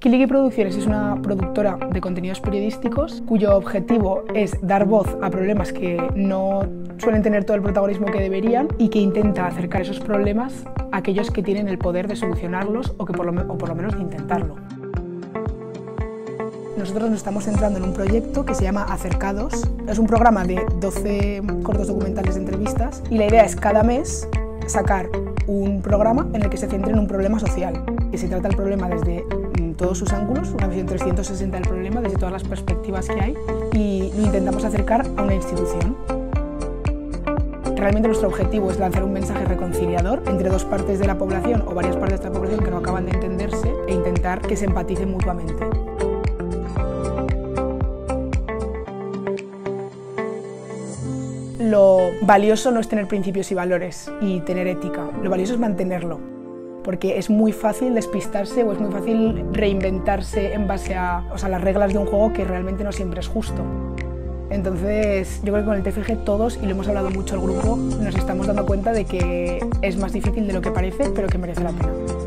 Kiliki Producciones es una productora de contenidos periodísticos cuyo objetivo es dar voz a problemas que no suelen tener todo el protagonismo que deberían y que intenta acercar esos problemas a aquellos que tienen el poder de solucionarlos o por lo menos de intentarlo. Nosotros nos estamos centrando en un proyecto que se llama Acercados. Es un programa de 12 cortos documentales de entrevistas y la idea es cada mes sacar un programa en el que se centre en un problema social, que se trata el problema desde todos sus ángulos, una visión 360 del problema, desde todas las perspectivas que hay, y lo intentamos acercar a una institución. Realmente nuestro objetivo es lanzar un mensaje reconciliador entre dos partes de la población o varias partes de la población que no acaban de entenderse e intentar que se empaticen mutuamente. Lo valioso no es tener principios y valores y tener ética, lo valioso es mantenerlo, porque es muy fácil despistarse o es muy fácil reinventarse en base a las reglas de un juego que realmente no siempre es justo. Entonces, yo creo que con el TFG todos, y lo hemos hablado mucho al grupo, nos estamos dando cuenta de que es más difícil de lo que parece, pero que merece la pena.